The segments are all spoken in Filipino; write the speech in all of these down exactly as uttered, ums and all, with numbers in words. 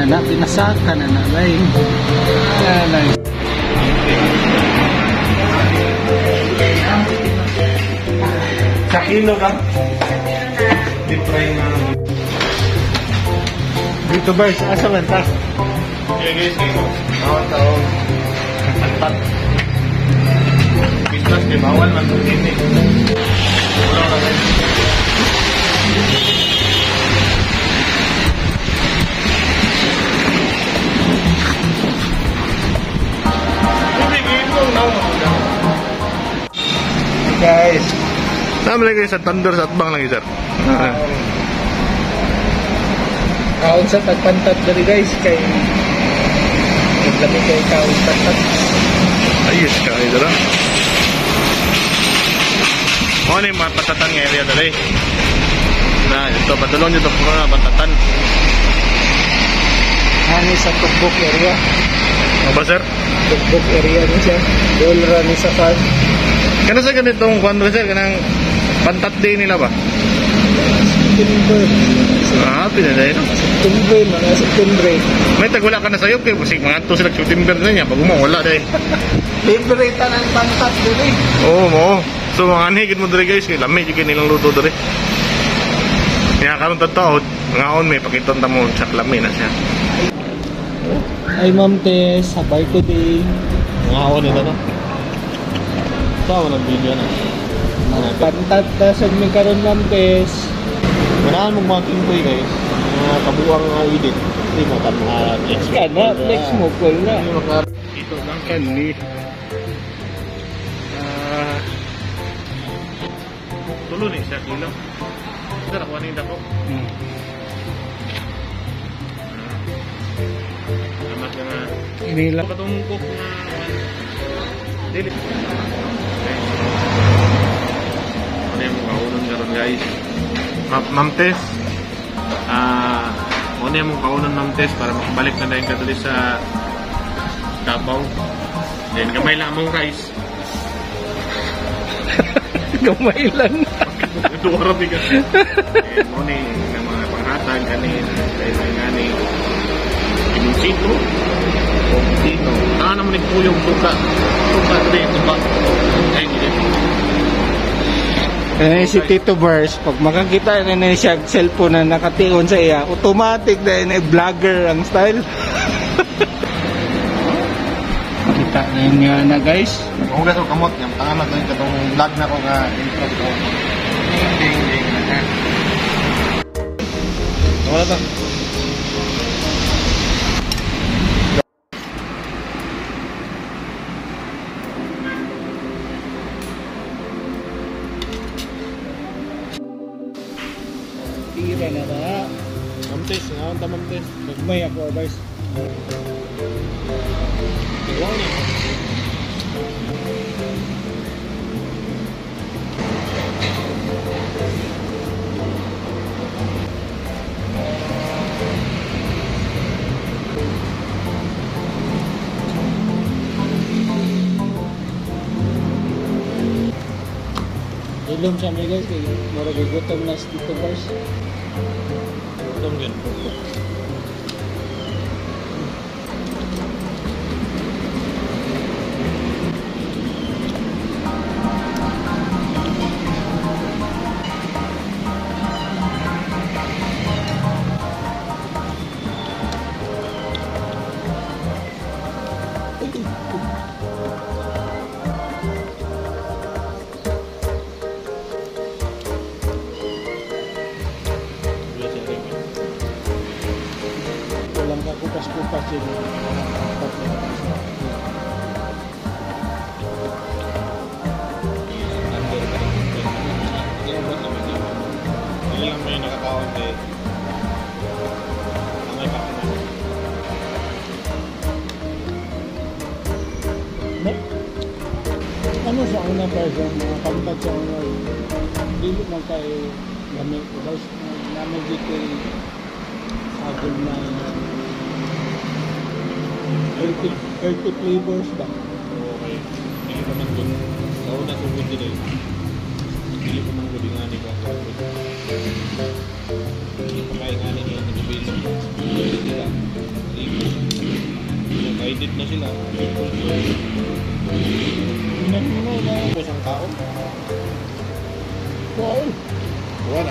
na pinasaka na na lain. Alay. Sa kilo ka? Deep fry na. Dito ba asa man ta? Okay guys, ito. Bawal taon. Antat. Business di bawal man kung hindi. Wala na guys. Guys, sama lagi sa tandur sa atbang lagi sir. kaon sa tagpantat dari guys kay lami kay kaon pantat. Ayos ka ito lang. Ano yung mga patatan ng area dali? Na ito, patulong nyo ito po na patatan. Ano sa Tukbok area? Ano ba sir? Tukbok area ni siya. Dolra ni sa farm. Kano sa ganitong kwan sir? Kanang pantat day nila ba? September. Ah, pinaday no? September, mga September. May tagwala ka na sa'yo kay busik mga to sila September na niya. Pag mo wala day. Libre ta ng pantat din eh. Oo mo. So mga anhigit mo dali guys. Kay lamig yung nilang luto dali. Kaya karon tataod. Mga on may pakiton mo sa lami na siya. Ay Ma'am Tess, sabay today. Mga on ito no? Saan mo nag-video na? Pantat na sa may karon Ma'am Tess. Manahan mong mga kimpoy guys. Mga kabuang uh, edit. Hindi mo ka mga flex mo. Kana, flex mo cool na. Hindi mo ka ito lang kanli. Ah, tulo ni siya kilo. Ito nakuha nito ko. Hmm. Amat ka na. Inila. Katong cook na dili. Ano yung mga unang garon guys? Ma'am Tess, ah, uh, ano yung mga kaunan Ma'am Tess para makabalik na dahil kadali sa Davao. Then gamay lang mong rice. Gamay lang. Ito oras ka. Ano ni ng mga panghatag kanin, dahil may ngani. Imusito. O dito. Ah, naman yung puyong tuka. Tuka rin, tuka. Ay, hindi. Eh, si Tito Bers, pag makakita na na siya cellphone na nakatiyon sa iya, automatic na yun, eh, vlogger ang style. Kita na yun nga na guys. Kung gaso kamot, yung tangan na ito itong vlog na ko nga intro ko. Ding, ding, ding. Wala ba? Tira na na. Mamtes, nga ang tamamtes. Nagmay ako, guys. Iwan niya. Ilom siya may guys, kaya mura gutom na si Tito Bers. Gutom din. Walang kakupas-kupas yun. Hindi lang may nakakaon eh. Ang may pakita. Ano sa unang version, mga pantat sa unang, dili man kay gamit ko guys, namin dito agad na thirty, thirty flavors ba? Okay. Hindi naman dun. Sa una sugod din eh. Pili ko mga gabi nga ni ko. Hindi pa kaya nga ninyo ang nagabili. Hindi sila. Nag-edit na sila. Inan mo na. Tapos ang taon. Wow. Wala.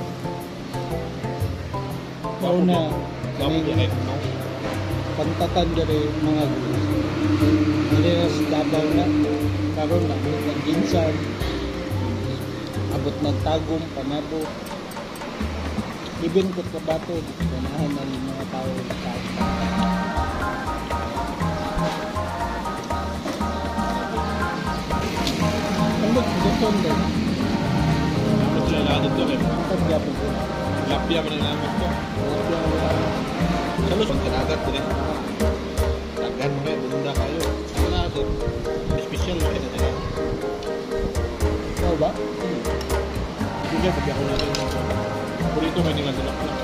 Wow na. Kamu Kaning kahit no? pantatan dari mga gulo. Hindi na sa Davao na. Karoon na. Ng ginsan. Abot ng tagong, panabo. Ibin ko kabato. Ganahan ng mga tao. Ano gusto din? Mas lalado to eh. Ang pagyapon ko. Lapya mo na namin to. Sa Luzon, kinagat ko rin. Tagan mo kayo, bunda kayo. Sa Luzon, special mo kayo na nila. Oo ba? Hindi, pag ako natin. Purito may nilang dalak na.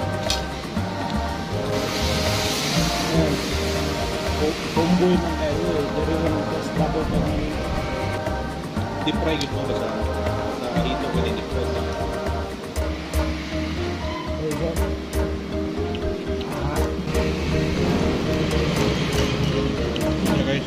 Ayan. Bu- Bumboy ng kayo eh. Dari lang sa Davao pa ng Deep fry gitu mo sa sa hito ko ni deep fry. Ayun. Yeah, guys.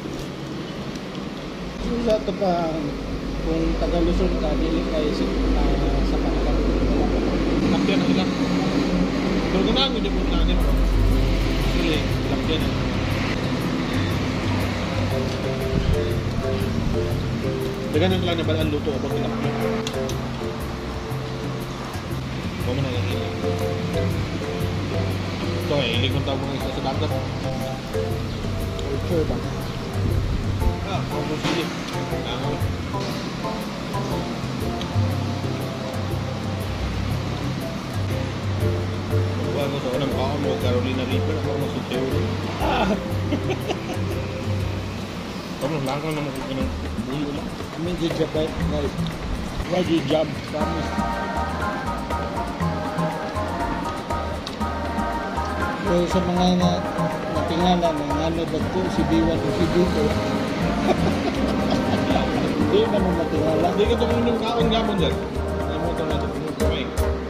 Wala ito pa kung taga-Luzon ka, dili kayo sa, uh, sa Pangkal. Lapya na sila. Pero ganahan ko dyan po na niya. Sili, lapya na. Dagan na lang na ba ang luto o pag lapya. Huwag mo na lang ilang. Ito eh, ilig kong tawag mga isa sa dagat. Sure ba? Ah, huwag mo sili. Tama. Huwag mo sa unang kaon mo, Carolina Reaper, ako mo sa Teoro. Ah! Kamu lang ka naman kung ganang bulo lang. Medyo jabay. Right. Why do you jump? Promise. So sa mga na natingala ng ano ba ito, si Biwan o si Dito. Hindi naman matingala. Hindi ka itong inyong kaon gamon dyan. Ano mo ito natin kung kamay.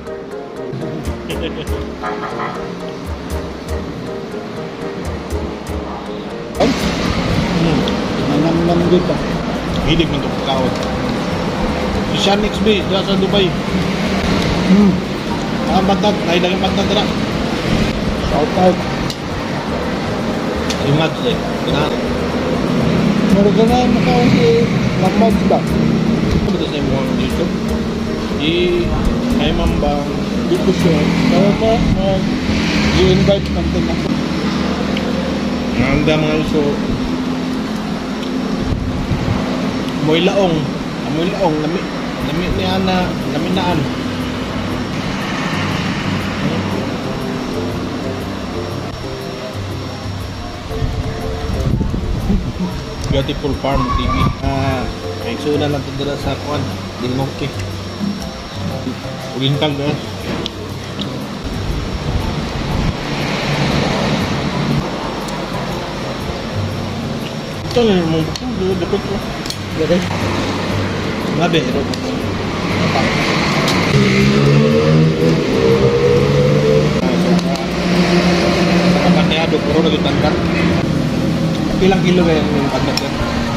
Ay! Nanam-nam dito. Hilig ng itong kaon. Si Sean X B, dyan sa Dubai. Hmm. Ang bantag, nahilang yung bantag dyan. Shout out. Yung mads eh. Ganahan. Meron ka na makaon si Mahmoud ba? Ano ba sa yung mga dito? I... Ay mambang. Dito siya. Kaya pa, mag-i-invite natin ako. Ang da mga iso. Amoy laong. Amoy laong. Nami, nami ni Ana. Nami naan. Beautiful Farm T V. Ah, ay suna lang ito dala sa kuan. Dinmoki. Ulintag na. Ito na yung mga bukong. Dito dapat ko. Gede. Mabe, ero. Kapanyado, puro nagitangkat. Ilang kilo kaya yung pandat yan?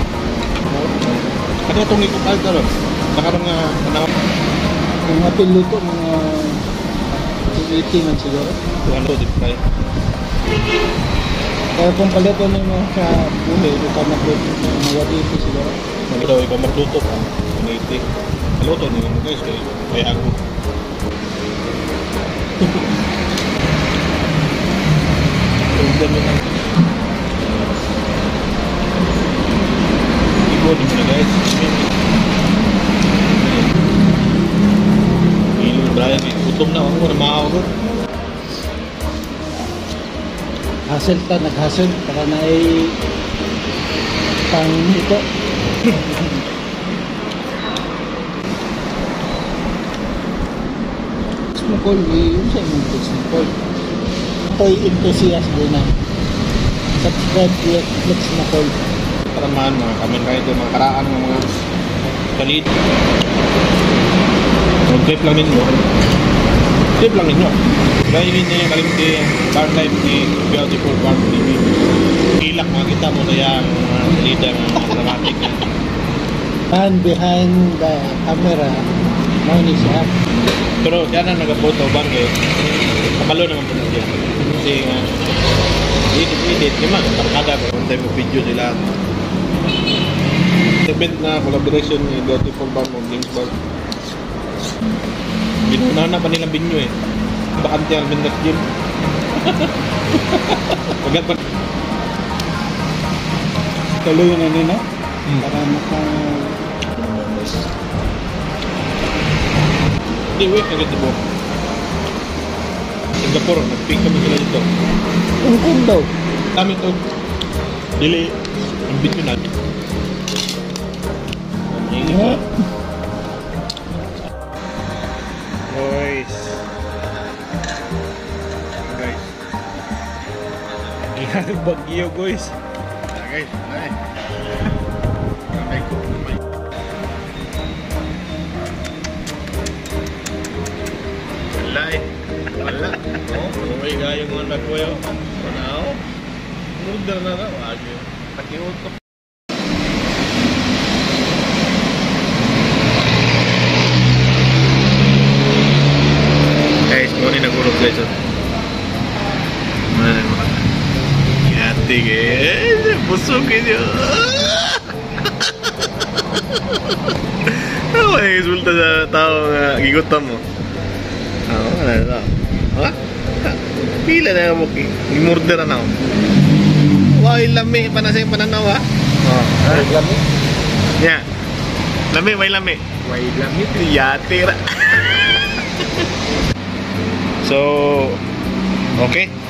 Ano itong ikot tayo ka ron? Nakaroon nga panahon. Yung mga piluto, mga eighty man siguro. Ano, deep fry. Kaya kung palito na mo sa buhay, ito ka magluto, mga eighty siguro. Ano daw, ikaw magluto ka. one eighty. Maluto nyo mo guys, kaya may ako. Tignan nyo lang. Ikot nyo na guys. Ilong Brian, gutom na ako na makakagod. Hassle ta, nag-hassle para na ay pang ito. Smokol, yun siya yung smokol. Toy enthusiast din na. Subscribe to Netflix Smokol. Para man, mga kamen rider, mga karaan, mga mga kalit. Mag-trip lang ninyo. Trip lang ninyo. Dahil hindi niya kalimti bar life ni Beautiful Farm T V. Ilak mga kita mo na yung uh, leader ng dramatic. Man behind the camera, mo ni siya. Pero siya na nag-photo bang eh. Kapalo naman po na siya. Kasi nga, edit-edit. Naman, karkada ko. One time video sila. Event na collaboration ni Beautiful Farm of Ginsburg. Binunahan na pa nilang binyo eh. Bakante ang Bindat Gym. Pagkat pa. Tuloy na nila. Hmm. Para maka... Hindi, wait, naganda po. Singapore, nag-ping kami sila dito. Ungkong daw. Kami ito. Dili, ang bityo natin. Ang Yeah. Guys. Guys. Yan, bagyo guys. Ah, guys, ay. Kamay ko, kamay. Wala eh. Wala. Oh, umay gayong mga nagwayo. Wala ako. Murder na na. Wag yun. Pakiutok. Guys, mo ni nagurog guys. Oh. Mana na mga. Yati guys. Busog kayo. Ano ba yung resulta sa tao nga gigutom mo? Oo, ano na tao. Ha? Pila na mo ki. Murder na ako. Why lami pa na sa pananaw ha? Oh, ay lami. Yeah. Lami, may lami. Way lami. Yati ra. So, okay.